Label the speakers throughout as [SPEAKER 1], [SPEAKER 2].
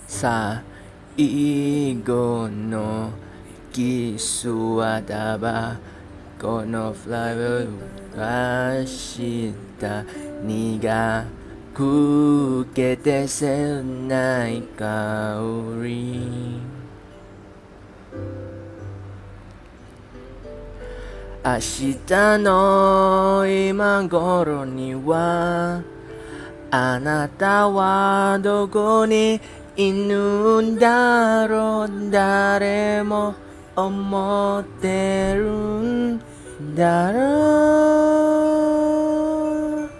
[SPEAKER 1] 最後のキスはタバコのフライを出した苦くけてせない香り明日の今頃にはあなたはどこにいるんだろう誰も思ってるんだろう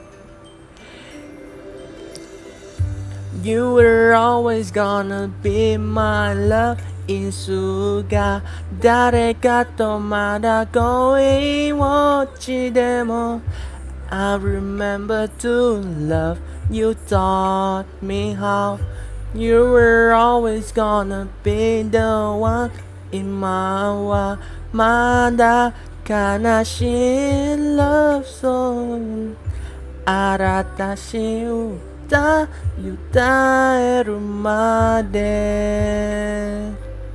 [SPEAKER 1] You were always gonna be my love いつか誰かとまだ恋をしてもI remember to love you taught me how You were always gonna be the one 今はまだ悲しい love song 新しい歌歌えるまで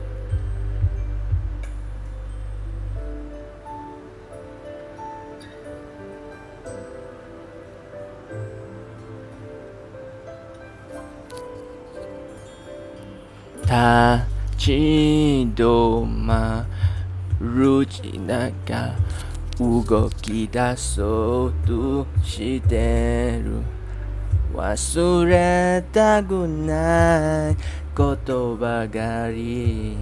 [SPEAKER 1] 立ち止まる地中動き出そうとしてる忘れたくないことばかり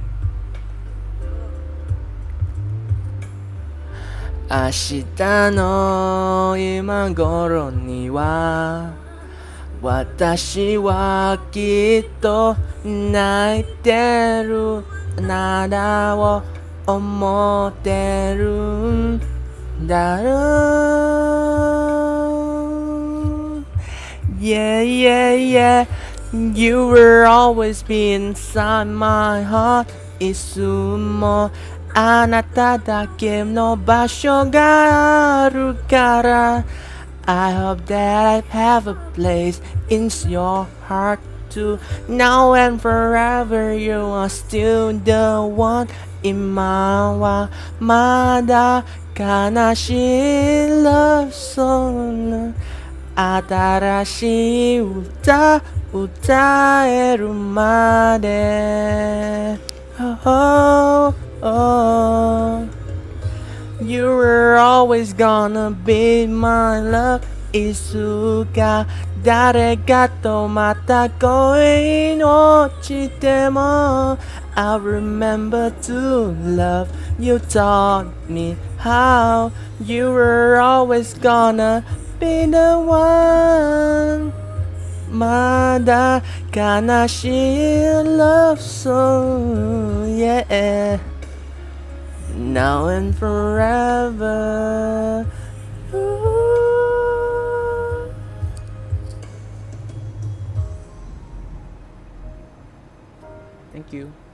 [SPEAKER 1] 明日の今頃には私はきっと泣いてるあなたを思ってるんだろう Yeah, yeah, yeah You will always be inside my heart いつもあなただけの場所があるからI hope that I have a place in your heart too. Now and forever, you are still the one. 今はまだ悲しい love song 新しい歌歌えるまで oh, oh. You were always gonna be my love いつか誰かとまた恋をしても I remember to love You taught me how You were always gonna be the one まだ悲しい love song Yeah Now and forever. Thank you.